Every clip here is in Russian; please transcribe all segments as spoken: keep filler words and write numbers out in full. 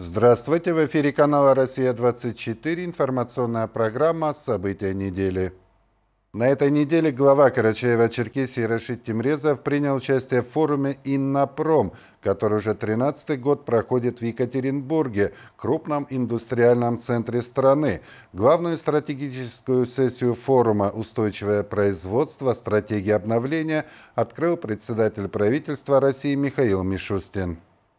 Здравствуйте! В эфире канала «Россия двадцать четыре» информационная программа «События недели». На этой неделе глава Карачаева-Черкесии Рашид Тимрезов принял участие в форуме «Иннопром», который уже тринадцатый год проходит в Екатеринбурге, крупном индустриальном центре страны. Главную стратегическую сессию форума «Устойчивое производство. Стратегия обновления» открыл председатель правительства России Михаил Мишустин.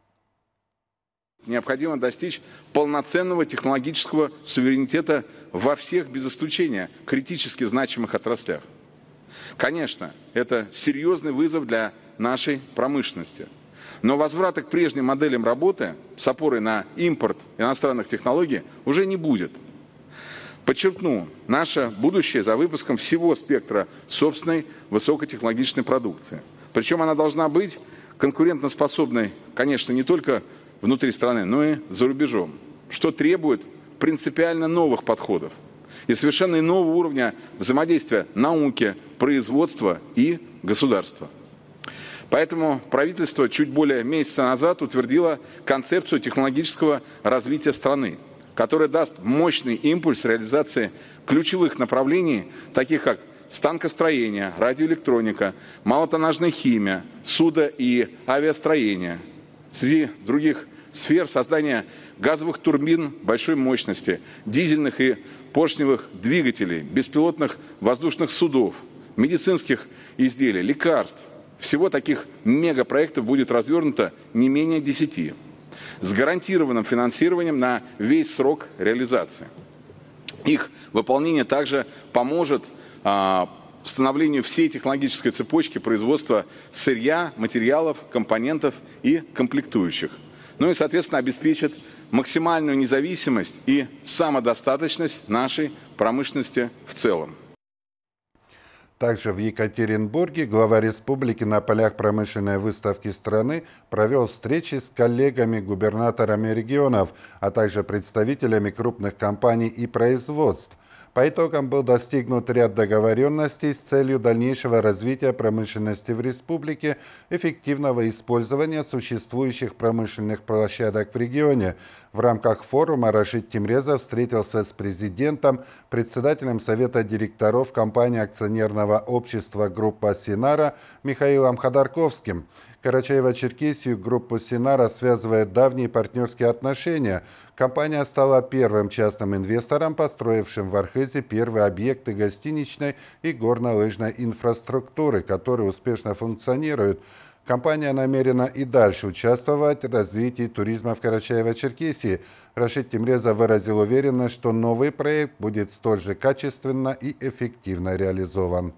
Необходимо достичь полноценного технологического суверенитета во всех, без исключения, критически значимых отраслях. Конечно, это серьезный вызов для нашей промышленности. Но возврата к прежним моделям работы с опорой на импорт иностранных технологий уже не будет. Подчеркну, наше будущее за выпуском всего спектра собственной высокотехнологичной продукции. Причем она должна быть конкурентоспособной, конечно, не только внутри страны, но и за рубежом, что требует принципиально новых подходов и совершенно иного уровня взаимодействия науки, производства и государства. Поэтому правительство чуть более месяца назад утвердило концепцию технологического развития страны, которая даст мощный импульс реализации ключевых направлений, таких как станкостроение, радиоэлектроника, малотоннажная химия, судо- и авиастроение. Среди других сфер создания газовых турбин большой мощности, дизельных и поршневых двигателей, беспилотных воздушных судов, медицинских изделий, лекарств. Всего таких мегапроектов будет развернуто не менее десяти, с гарантированным финансированием на весь срок реализации. Их выполнение также поможет а, становлению всей технологической цепочки производства сырья, материалов, компонентов и комплектующих. Ну и, соответственно, обеспечит максимальную независимость и самодостаточность нашей промышленности в целом. Также в Екатеринбурге глава республики на полях промышленной выставки страны провел встречи с коллегами-губернаторами регионов, а также представителями крупных компаний и производств. По итогам был достигнут ряд договоренностей с целью дальнейшего развития промышленности в республике, эффективного использования существующих промышленных площадок в регионе. В рамках форума Рашид Тимрезов встретился с президентом, председателем Совета директоров компании акционерного общества «Группа Синара» Михаилом Ходорковским. Карачаево-Черкесию группу Синара связывает давние партнерские отношения. Компания стала первым частным инвестором, построившим в Архызе первые объекты гостиничной и горнолыжной инфраструктуры, которые успешно функционируют. Компания намерена и дальше участвовать в развитии туризма в Карачаево-Черкесии. Рашид Тимрезов выразил уверенность, что новый проект будет столь же качественно и эффективно реализован.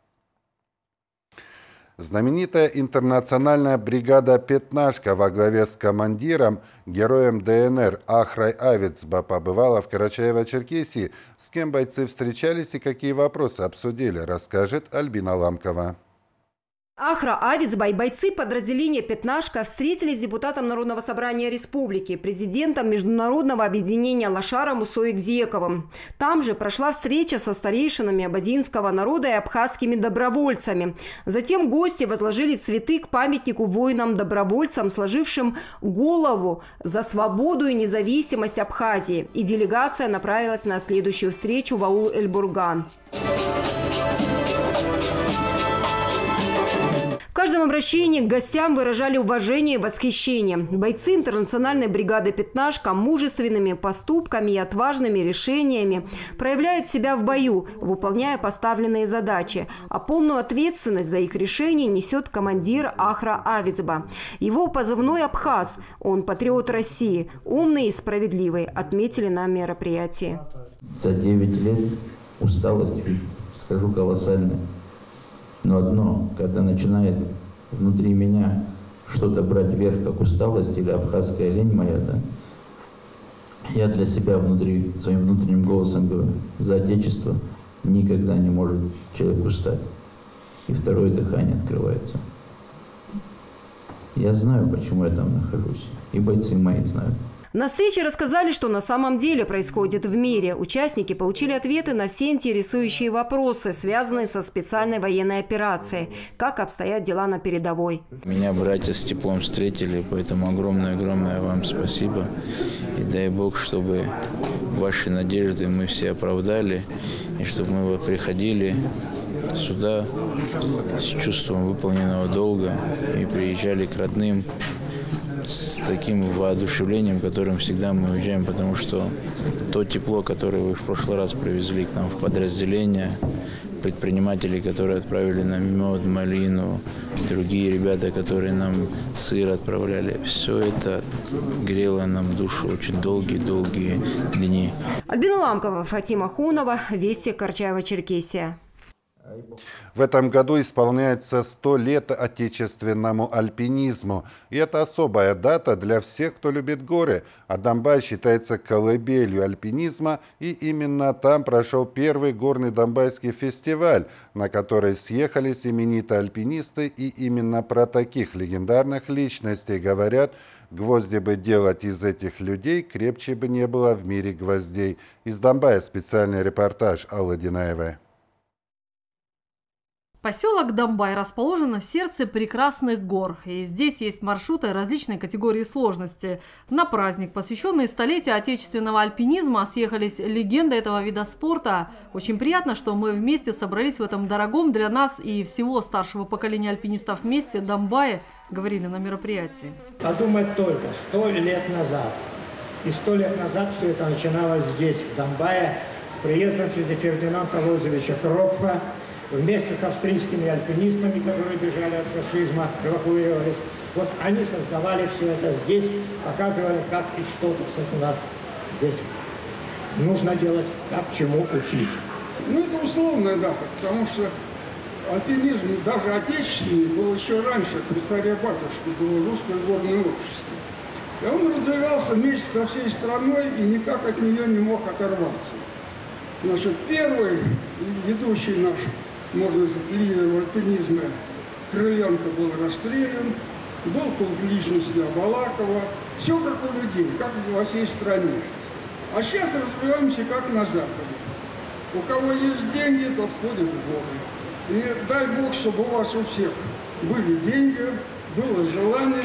Знаменитая интернациональная бригада «Пятнашка» во главе с командиром, героем ДНР Ахрой Авицба побывала в Карачаево-Черкесии. С кем бойцы встречались и какие вопросы обсудили, расскажет Альбина Ламкова. Ахра Авицба и бойцы подразделения «Пятнашка» встретились с депутатом Народного собрания республики, президентом Международного объединения Лошара Мусой Гзековым. Там же прошла встреча со старейшинами абадинского народа и абхазскими добровольцами. Затем гости возложили цветы к памятнику воинам-добровольцам, сложившим голову за свободу и независимость Абхазии. И делегация направилась на следующую встречу в аул Эльбурган. В каждом обращении к гостям выражали уважение и восхищение. Бойцы интернациональной бригады «Пятнашка» мужественными поступками и отважными решениями проявляют себя в бою, выполняя поставленные задачи. А полную ответственность за их решение несет командир Ахра Авицба. Его позывной «Абхаз». Он патриот России, умный и справедливый, отметили на мероприятии. За девять лет усталость, скажу, колоссальная. Но одно, когда начинает внутри меня что-то брать вверх, как усталость или абхазская лень моя, да, я для себя внутри, своим внутренним голосом говорю, за Отечество никогда не может человек устать. И второе дыхание открывается. Я знаю, почему я там нахожусь, и бойцы мои знают. На встрече рассказали, что на самом деле происходит в мире. Участники получили ответы на все интересующие вопросы, связанные со специальной военной операцией. Как обстоят дела на передовой. Меня братья с теплом встретили, поэтому огромное-огромное вам спасибо. И дай Бог, чтобы ваши надежды мы все оправдали, и чтобы мы приходили сюда с чувством выполненного долга и приезжали к родным с таким воодушевлением, которым всегда мы уезжаем, потому что то тепло, которое вы в прошлый раз привезли к нам в подразделение, предприниматели, которые отправили нам мед, малину, другие ребята, которые нам сыр отправляли, все это грело нам душу очень долгие-долгие дни. Альбина Ламкова, Фатима Хунова, Вести, Карачаево-Черкесия. В этом году исполняется сто лет отечественному альпинизму. И это особая дата для всех, кто любит горы. А Домбай считается колыбелью альпинизма. И именно там прошел первый горный домбайский фестиваль, на который съехались именитые альпинисты. И именно про таких легендарных личностей говорят: гвозди бы делать из этих людей, крепче бы не было в мире гвоздей. Из Домбая специальный репортаж Аллы Динаевой. Поселок Домбай расположен в сердце прекрасных гор, и здесь есть маршруты различной категории сложности. На праздник, посвященный столетию отечественного альпинизма, съехались легенды этого вида спорта. Очень приятно, что мы вместе собрались в этом дорогом для нас и всего старшего поколения альпинистов вместе Домбае, говорили на мероприятии. Подумать только, сто лет назад. И сто лет назад все это начиналось здесь, в Домбае, с приездом Фердинанда Лозовича Кропфа, вместе с австрийскими альпинистами, которые бежали от фашизма, эвакуировались. Вот они создавали все это здесь, показывали, как и что, кстати, у нас здесь нужно делать, как чему учить. Ну, это условная дата, потому что альпинизм, даже отечественный, был еще раньше, при царе-батюшке, было русское горное общество. И он развивался вместе со всей страной и никак от нее не мог оторваться. Значит, первый ведущий наш, можно сказать, лидер в альпинизме, Крыленко, был расстрелян, был культ личности Абалакова. Все как у людей, как во всей стране. А сейчас развиваемся как на Западе. У кого есть деньги, тот ходит в горы. И дай Бог, чтобы у вас у всех были деньги, было желание.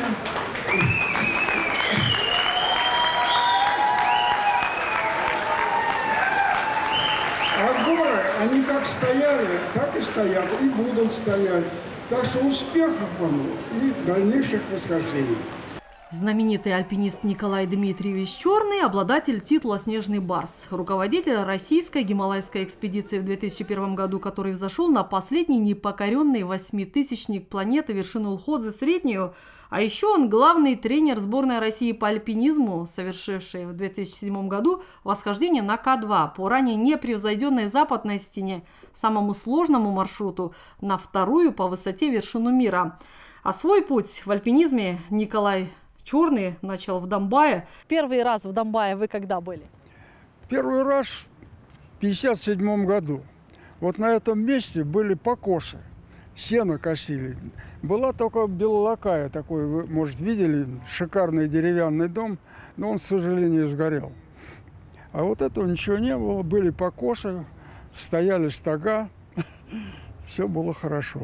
А горы, они как стояли, так и стоят, и будут стоять. Так что успехов вам и дальнейших восхождений. Знаменитый альпинист Николай Дмитриевич Черный – обладатель титула «Снежный барс», руководитель российской гималайской экспедиции в две тысячи первом году, который взошел на последний непокоренный восьмитысячник планеты вершину Лхотзы Среднюю. А еще он главный тренер сборной России по альпинизму, совершивший в две тысячи седьмом году восхождение на К два по ранее непревзойденной западной стене, самому сложному маршруту, на вторую по высоте вершину мира. А свой путь в альпинизме Николай Черный начал в Домбае. Первый раз в Домбае вы когда были? Первый раз в пятьдесят седьмом году. Вот на этом месте были покосы. Сено косили. Была только Белолакая, такой, вы, может, видели, шикарный деревянный дом, но он, к сожалению, сгорел. А вот этого ничего не было, были покосы, стояли стога, все было хорошо.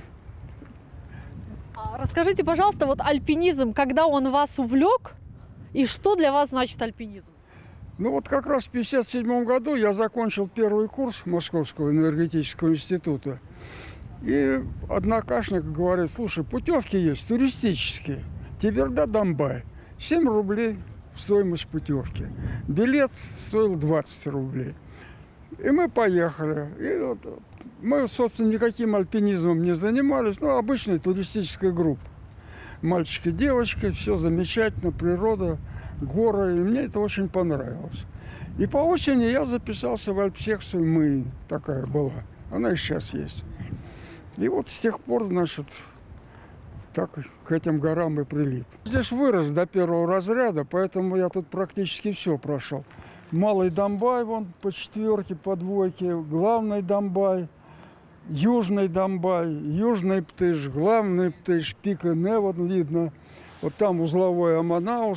Расскажите, пожалуйста, вот альпинизм, когда он вас увлек, и что для вас значит альпинизм? Ну вот как раз в пятьдесят седьмом году я закончил первый курс Московского энергетического института. И однокашник говорит: слушай, путевки есть туристические, Теберда-Домбай, семь рублей стоимость путевки. Билет стоил двадцать рублей. И мы поехали. И вот мы, собственно, никаким альпинизмом не занимались, ну, обычная туристическая группа. Мальчики, девочки, все замечательно, природа, горы, и мне это очень понравилось. И по осени я записался в альпсекцию МИИ, такая была, она и сейчас есть. И вот с тех пор, значит, так к этим горам и прилип. Здесь вырос до первого разряда, поэтому я тут практически все прошел. Малый Домбай, вон по четверке, по двойке, главный Домбай, южный Домбай, южный Птыш, главный Птыш, пик Ине, вот видно. Вот там узловой Аманауш,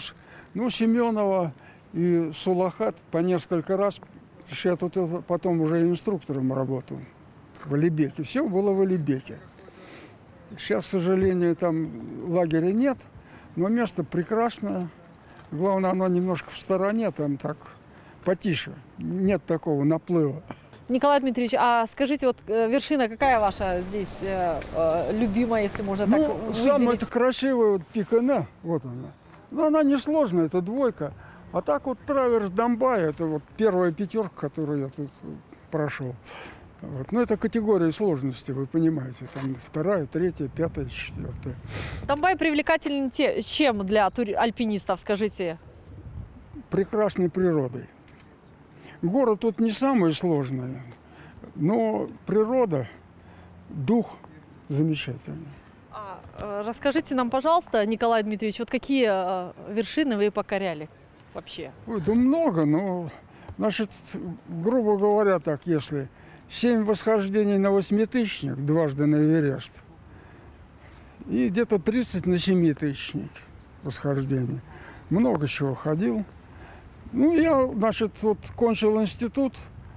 Ну, Семенова и Сулахат по несколько раз, потому что я тут потом уже инструктором работал в Алибеке. Все было в Алибеке. Сейчас, к сожалению, там лагеря нет, но место прекрасное. Главное, оно немножко в стороне, там так потише. Нет такого наплыва. Николай Дмитриевич, а скажите, вот вершина какая ваша здесь э, э, любимая, если можно ну, так выделить? Самая красивая вот Пикана, вот она. Но она несложная, это двойка. А так вот траверс Домбая, это вот первая пятерка, которую я тут прошел. Вот. Ну, это категория сложности, вы понимаете. Там вторая, третья, пятая, четвертая. Домбай привлекателен те, чем для тур... альпинистов, скажите? Прекрасной природой. Город тут не самый сложный, но природа, дух замечательный. А, э, расскажите нам, пожалуйста, Николай Дмитриевич, вот какие э, вершины вы покоряли вообще? Ой, да много, но, значит, грубо говоря, так, если семь восхождений на восьмитысячник, дважды на Эверест, и где-то тридцать на семитысячник восхождений. Много чего ходил. Ну, я, значит, вот кончил институт,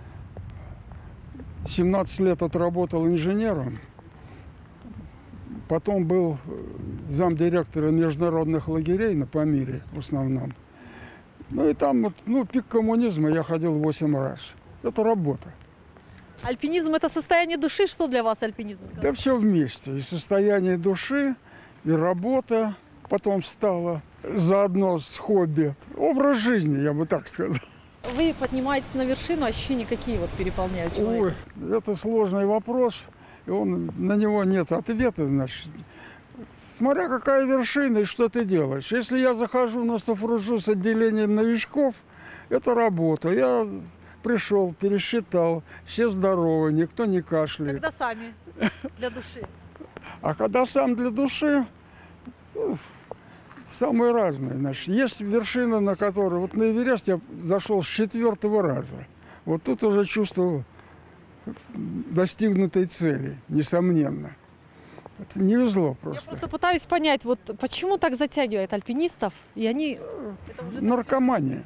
семнадцать лет отработал инженером, потом был замдиректора международных лагерей на Памире в основном. Ну, и там, вот, ну, пик коммунизма я ходил восемь раз. Это работа. Альпинизм – это состояние души? Что для вас альпинизм? Да все вместе. И состояние души, и работа потом стала заодно с хобби. Образ жизни, я бы так сказал. Вы поднимаетесь на вершину, ощущения какие вот переполняют человека? Ой, это сложный вопрос, и он, на него нет ответа, значит. Смотря какая вершина и что ты делаешь. Если я захожу на Сафруджу с отделением новичков, это работа. Я пришел, пересчитал, все здоровы, никто не кашляет. Когда сами, для души? А когда сам для души, ну, самые разные. Значит, есть вершина, на которой... Вот на Эверест я зашел с четвертого раза. Вот тут уже чувствовал достигнутой цели, несомненно. Это не везло просто. Я просто пытаюсь понять, вот почему так затягивает альпинистов, и они... Наркомания.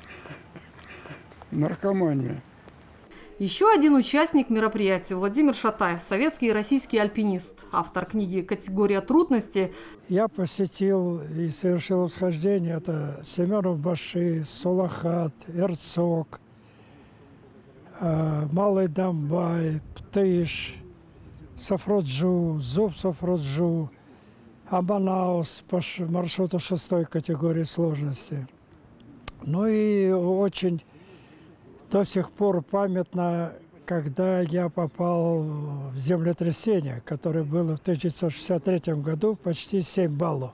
Наркомания. Еще один участник мероприятия – Владимир Шатаев, советский и российский альпинист, автор книги «Категория трудности». Я посетил и совершил восхождение. Это Семенов-Баши, Сулахат, Эрцок, Малый Домбай, Птыш, Сафроджу, Зуб Сафроджу, Аманаус по маршруту шестой категории сложности. Ну и очень до сих пор памятно, когда я попал в землетрясение, которое было в тысяча девятьсот шестьдесят третьем году, почти семь баллов.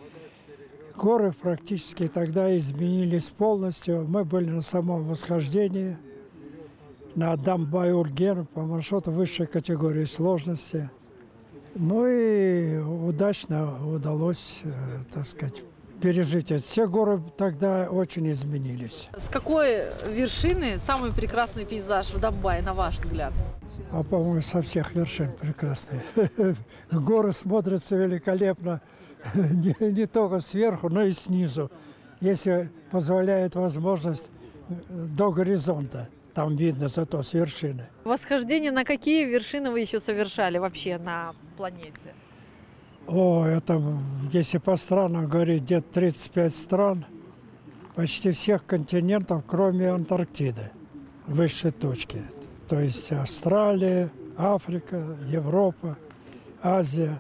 Горы практически тогда изменились полностью. Мы были на самом восхождении, на Домбай-Урген по маршруту высшей категории сложности. Ну и удачно удалось, так сказать, пережить это. Все горы тогда очень изменились. С какой вершины самый прекрасный пейзаж в Домбае, на ваш взгляд? А, по-моему, со всех вершин прекрасные. Горы смотрятся великолепно не, не только сверху, но и снизу. Если позволяет возможность до горизонта. Там видно зато с вершины. Восхождение на какие вершины вы еще совершали вообще на планете? О, это, если по странам говорить, где-то тридцать пять стран, почти всех континентов, кроме Антарктиды, высшей точки. То есть Австралия, Африка, Европа, Азия,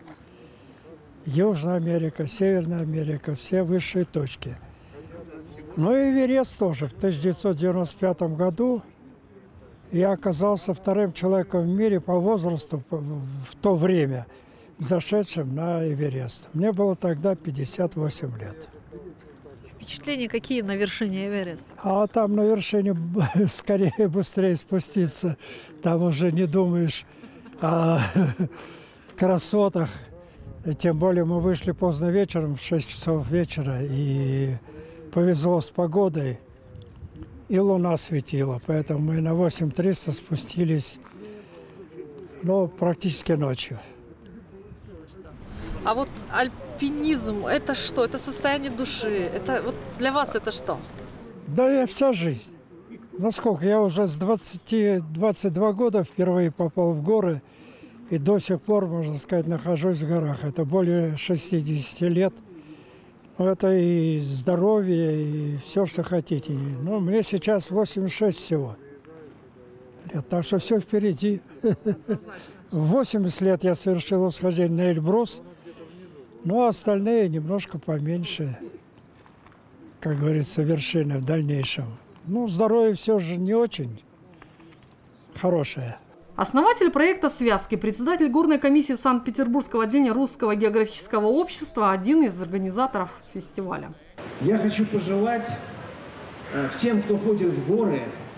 Южная Америка, Северная Америка, все высшие точки. Ну и Эверест тоже. В тысяча девятьсот девяносто пятом году я оказался вторым человеком в мире по возрасту в то время, зашедшим на Эверест. Мне было тогда пятьдесят восемь лет. Впечатления какие на вершине Эвереста? А там на вершине скорее, быстрее спуститься. Там уже не думаешь о красотах. Тем более мы вышли поздно вечером, в шесть часов вечера, и повезло с погодой, и луна светила. Поэтому мы на восемь триста спустились, ну, практически ночью. А вот альпинизм – это что? Это состояние души? Это вот для вас это что? Да, я вся жизнь. Насколько я уже с двадцати двадцати двух года впервые попал в горы и до сих пор, можно сказать, нахожусь в горах. Это более шестидесяти лет. Это и здоровье, и все, что хотите. Ну, мне сейчас восемьдесят шесть всего лет, так что все впереди. В восемьдесят лет я совершил восхождение на Эльбрус, ну а остальные немножко поменьше, как говорится, вершины в дальнейшем. Ну, здоровье все же не очень хорошее. Основатель проекта «Связки», председатель горной комиссии Санкт-Петербургского отделения Русского географического общества, один из организаторов фестиваля. Я хочу пожелать всем, кто ходит в горы,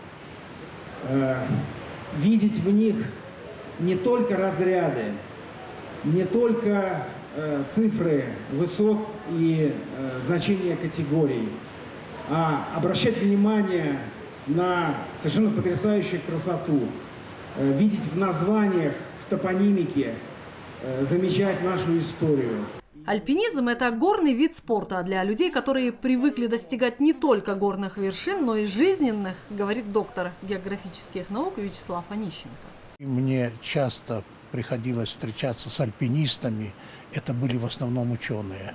видеть в них не только разряды, не только цифры высот и значения категорий, а обращать внимание на совершенно потрясающую красоту, видеть в названиях, в топонимике, замечать нашу историю. Альпинизм – это горный вид спорта для людей, которые привыкли достигать не только горных вершин, но и жизненных, говорит доктор географических наук Вячеслав Онищенко. Мне часто приходилось встречаться с альпинистами, это были в основном ученые.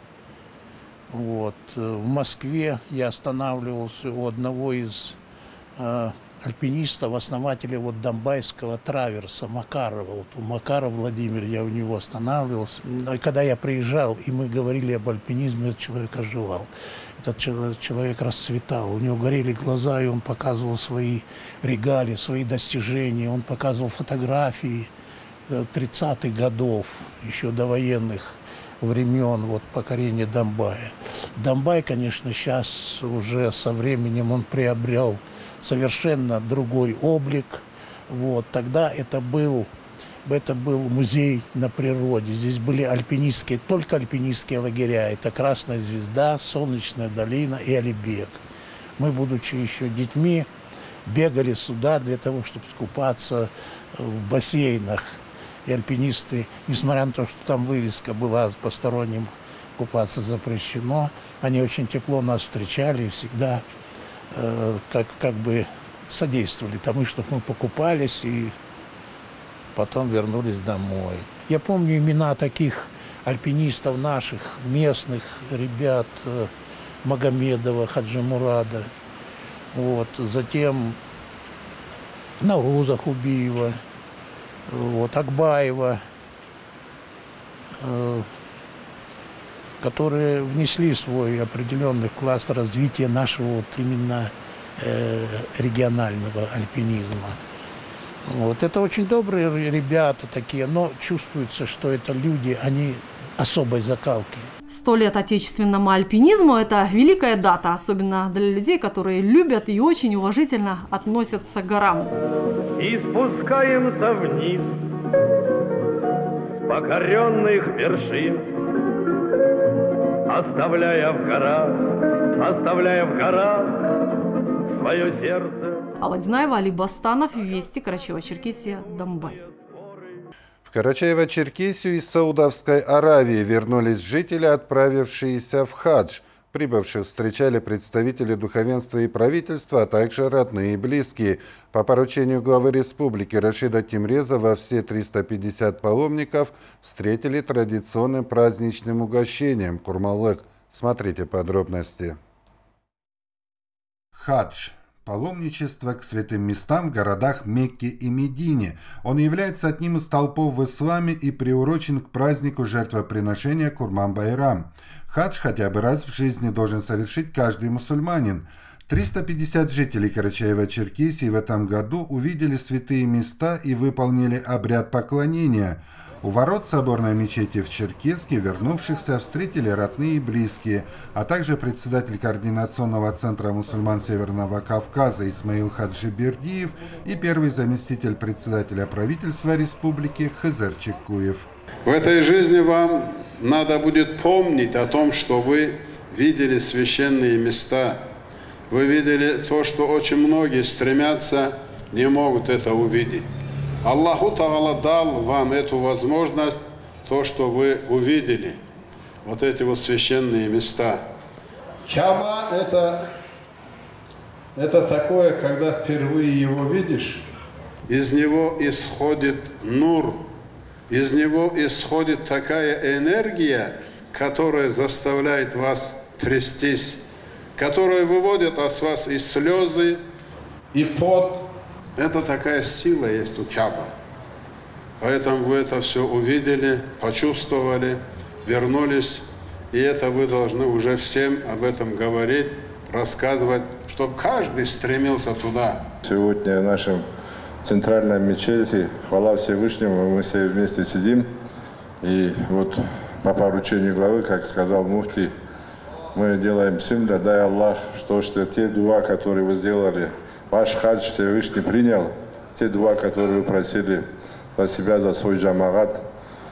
Вот. В Москве я останавливался у одного из э, альпинистов, основателя вот Домбайского траверса Макарова. Вот у Макарова Владимир, я у него останавливался. И когда я приезжал, и мы говорили об альпинизме, этот человек оживал. Этот человек расцветал, у него горели глаза, и он показывал свои регалии, свои достижения. Он показывал фотографии тридцатых годов, еще до военных времен, вот, покорения Домбая. Домбай, конечно, сейчас уже со временем он приобрел совершенно другой облик. Вот. Тогда это был, это был музей на природе. Здесь были альпинистские, только альпинистские лагеря. Это Красная Звезда, Солнечная долина и Алибек. Мы, будучи еще детьми, бегали сюда для того, чтобы скупаться в бассейнах. И альпинисты, несмотря на то, что там вывеска была посторонним купаться запрещено, они очень тепло нас встречали и всегда э, как, как бы содействовали тому, чтобы мы покупались и потом вернулись домой. Я помню имена таких альпинистов наших, местных ребят, э, Магомедова, Хаджимурада, вот, затем Науруза Хубиева, вот, Акбаева, э, которые внесли свой определенный вклад в развитие нашего вот именно э, регионального альпинизма. Вот. Это очень добрые ребята такие, но чувствуется, что это люди, они особой закалки. Сто лет отечественному альпинизму – это великая дата, особенно для людей, которые любят и очень уважительно относятся к горам. И спускаемся вниз с покоренных вершин, оставляя в горах, оставляя в горах свое сердце. Алла Дизнаева, Али Бастанов, Вести, Карачаево-Черкесия, Домбай. В Карачаево-Черкесию из Саудовской Аравии вернулись жители, отправившиеся в хадж. Прибывших встречали представители духовенства и правительства, а также родные и близкие. По поручению главы республики Рашида Тимрезова все триста пятьдесят паломников встретили традиционным праздничным угощением курмалык. Смотрите подробности. Хадж. Паломничество к святым местам в городах Мекке и Медине. Он является одним из столпов в исламе и приурочен к празднику жертвоприношения Курман-Байрам. Хадж хотя бы раз в жизни должен совершить каждый мусульманин. триста пятьдесят жителей Карачаево-Черкесии в этом году увидели святые места и выполнили обряд поклонения. У ворот соборной мечети в Черкесске вернувшихся встретили родные и близкие, а также председатель Координационного центра мусульман Северного Кавказа Исмаил Хаджибердиев и первый заместитель председателя правительства республики Хызыр Чекуев. В этой жизни вам надо будет помнить о том, что вы видели священные места. Вы видели то, что очень многие стремятся, не могут это увидеть. Аллаху Та'ала дал вам эту возможность то, что вы увидели, вот эти вот священные места. Каба – это, это такое, когда впервые его видишь, из него исходит нур, из него исходит такая энергия, которая заставляет вас трястись, которая выводит от вас и слезы, и пот. Это такая сила есть у Каба. Поэтому вы это все увидели, почувствовали, вернулись, и это вы должны уже всем об этом говорить, рассказывать, чтобы каждый стремился туда. Сегодня в нашем центральном мечети, хвала Всевышнему, мы все вместе сидим, и вот по поручению главы, как сказал муфти, мы делаем симля, дай Аллах, что, что те дуа, которые вы сделали, ваш хадж Всевышний принял, те дуа, которые вы просили за себя, за свой джамагат,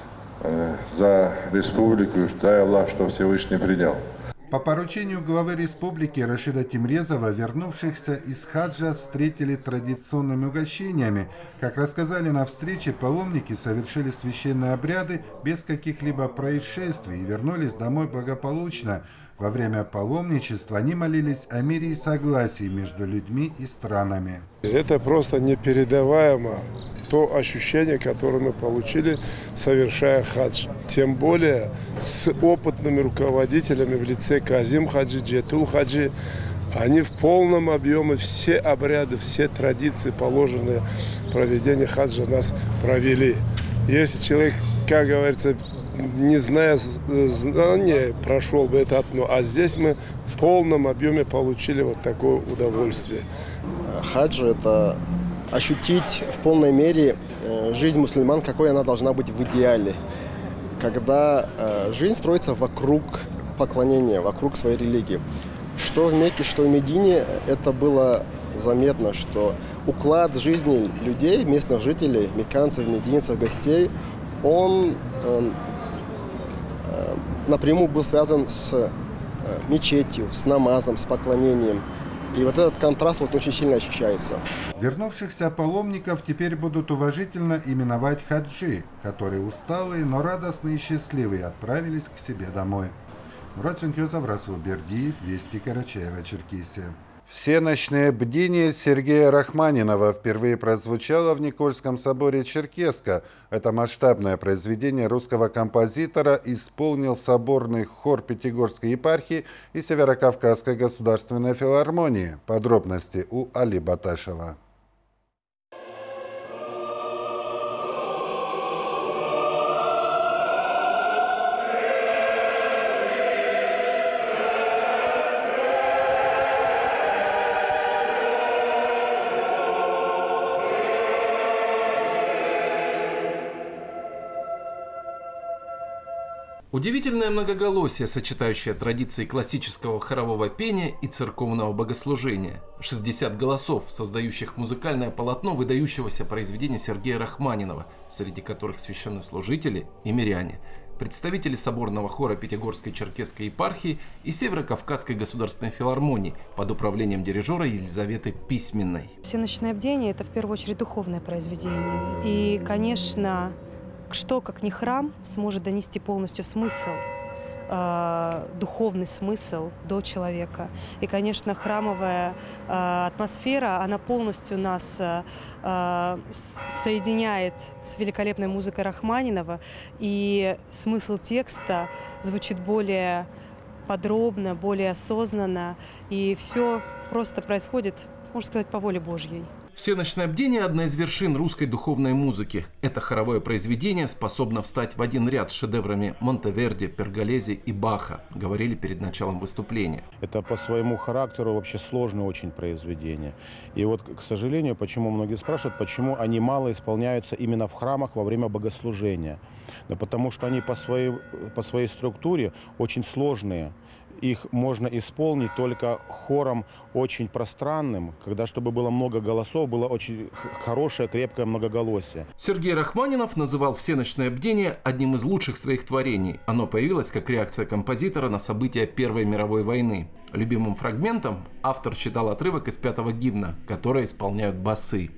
э, за республику, дай Аллах, что Всевышний принял. По поручению главы республики Рашида Тимрезова, вернувшихся из хаджа встретили традиционными угощениями. Как рассказали на встрече, паломники совершили священные обряды без каких-либо происшествий и вернулись домой благополучно. Во время паломничества они молились о мире и согласии между людьми и странами. Это просто непередаваемо, то ощущение, которое мы получили, совершая хадж. Тем более с опытными руководителями в лице Казим Хаджи, Джетул Хаджи. Они в полном объеме все обряды, все традиции, положенные в проведении хаджа, нас провели. Если человек, как говорится, не зная знания, прошел бы это одно, а здесь мы в полном объеме получили вот такое удовольствие. Хадж – это ощутить в полной мере жизнь мусульман, какой она должна быть в идеале. Когда жизнь строится вокруг поклонения, вокруг своей религии. Что в Мекке, что в Медине, это было заметно, что уклад жизни людей, местных жителей, мекканцев, мединцев, гостей, он э, э, напрямую был связан с э, мечетью, с намазом, с поклонением. И вот этот контраст вот очень сильно ощущается. Вернувшихся паломников теперь будут уважительно именовать хаджи, которые усталые, но радостные и счастливые отправились к себе домой. Мурат Шенкезов, Расул Бердиев, Вести, Карачаево-Черкесия. Все ночные бдения Сергея Рахманинова впервые прозвучало в Никольском соборе Черкесска. Это масштабное произведение русского композитора исполнил соборный хор Пятигорской епархии и Северокавказской государственной филармонии. Подробности у Али Баташева. Удивительное многоголосие, сочетающее традиции классического хорового пения и церковного богослужения. шестьдесят голосов, создающих музыкальное полотно выдающегося произведения Сергея Рахманинова, среди которых священнослужители и миряне, представители соборного хора Пятигорской Черкесской епархии и Северокавказской государственной филармонии под управлением дирижера Елизаветы Письменной. Всеночное бдение – это в первую очередь духовное произведение. И, конечно, что, как ни храм, сможет донести полностью смысл, э, духовный смысл до человека. И, конечно, храмовая э, атмосфера, она полностью нас э, соединяет с великолепной музыкой Рахманинова, и смысл текста звучит более подробно, более осознанно, и все просто происходит, можно сказать, по воле Божьей. Всеночное бдение – одна из вершин русской духовной музыки. Это хоровое произведение способно встать в один ряд с шедеврами Монтеверди, Перголези и Баха, говорили перед началом выступления. Это по своему характеру вообще сложное очень произведение. И вот, к сожалению, почему многие спрашивают, почему они мало исполняются именно в храмах во время богослужения. Да потому что они по своей, по своей структуре очень сложные. Их можно исполнить только хором очень пространным, когда, чтобы было много голосов, было очень хорошее, крепкое многоголосие. Сергей Рахманинов называл всеночное бдение одним из лучших своих творений. Оно появилось как реакция композитора на события Первой мировой войны. Любимым фрагментом автор считал отрывок из пятого гимна, который исполняют басы.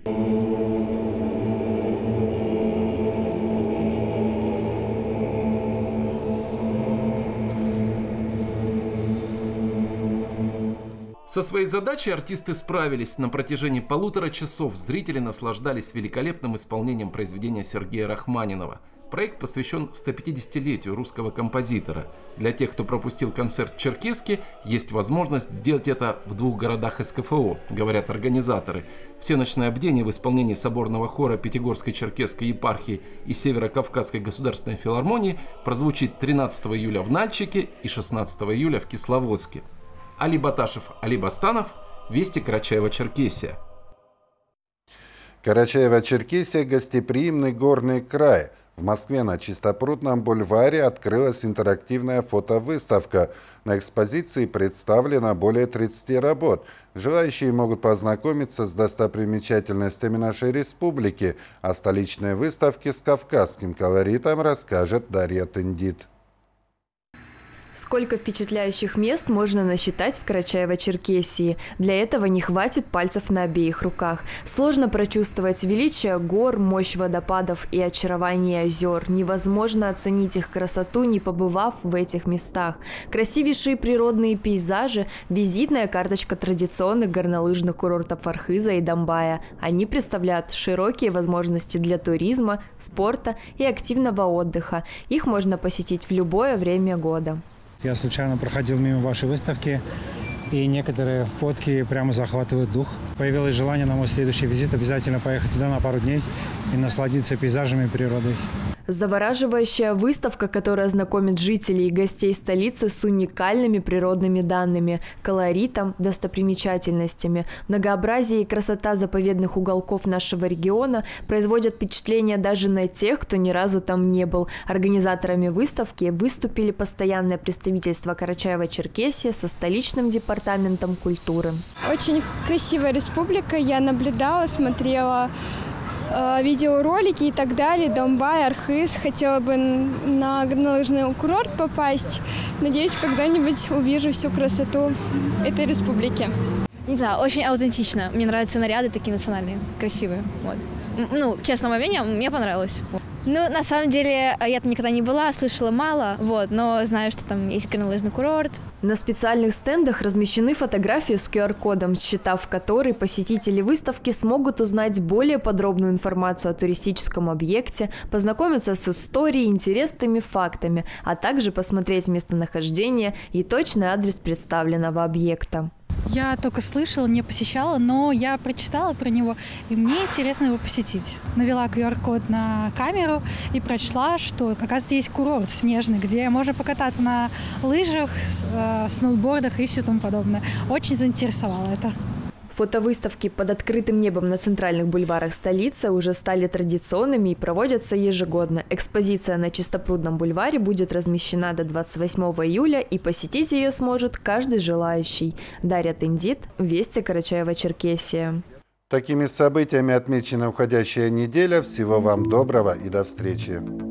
Со своей задачей артисты справились. На протяжении полутора часов зрители наслаждались великолепным исполнением произведения Сергея Рахманинова. Проект посвящен стопятидесятилетию русского композитора. Для тех, кто пропустил концерт в Черкесске, есть возможность сделать это в двух городах эс ка эф о, говорят организаторы. Всеночное бдение в исполнении соборного хора Пятигорской Черкесской епархии и Северо-Кавказской государственной филармонии прозвучит тринадцатого июля в Нальчике и шестнадцатого июля в Кисловодске. Али Баташев, Али Бастанов, Вести, Карачаево-Черкесия. Карачаево-Черкесия – гостеприимный горный край. В Москве на Чистопрудном бульваре открылась интерактивная фотовыставка. На экспозиции представлено более тридцати работ. Желающие могут познакомиться с достопримечательностями нашей республики. О столичной выставке с кавказским колоритом расскажет Дарья Тендит. Сколько впечатляющих мест можно насчитать в Карачаево-Черкесии. Для этого не хватит пальцев на обеих руках. Сложно прочувствовать величие гор, мощь водопадов и очарование озер. Невозможно оценить их красоту, не побывав в этих местах. Красивейшие природные пейзажи – визитная карточка традиционных горнолыжных курортов Архыза и Домбая. Они представляют широкие возможности для туризма, спорта и активного отдыха. Их можно посетить в любое время года. Я случайно проходил мимо вашей выставки, и некоторые фотки прямо захватывают дух. Появилось желание на мой следующий визит обязательно поехать туда на пару дней и насладиться пейзажами и природой. Завораживающая выставка, которая знакомит жителей и гостей столицы с уникальными природными данными, колоритом, достопримечательностями. Многообразие и красота заповедных уголков нашего региона производят впечатление даже на тех, кто ни разу там не был. Организаторами выставки выступили постоянное представительство Карачаево-Черкесии со столичным департаментом культуры. Очень красивая республика. Я наблюдала, смотрела видеоролики и так далее, Домбай, Архыз. Хотела бы на горнолыжный курорт попасть. Надеюсь, когда-нибудь увижу всю красоту этой республики. Не знаю, очень аутентично. Мне нравятся наряды такие национальные, красивые. Вот. Ну, честное мнение, мне понравилось. Ну, на самом деле, я там никогда не была, слышала мало, вот, но знаю, что там есть горнолыжный курорт. На специальных стендах размещены фотографии с ку ар кодом, считав который посетители выставки смогут узнать более подробную информацию о туристическом объекте, познакомиться с историей, интересными фактами, а также посмотреть местонахождение и точный адрес представленного объекта. Я только слышала, не посещала, но я прочитала про него, и мне интересно его посетить. Навела ку ар код на камеру и прочла, что, оказывается, есть курорт снежный, где можно покататься на лыжах, сноубордах и все тому подобное. Очень заинтересовало это. Фотовыставки под открытым небом на центральных бульварах столицы уже стали традиционными и проводятся ежегодно. Экспозиция на Чистопрудном бульваре будет размещена до двадцать восьмого июля, и посетить ее сможет каждый желающий. Дарья Тендит, Вести, Карачаево-Черкесия. Такими событиями отмечена уходящая неделя. Всего вам доброго и до встречи.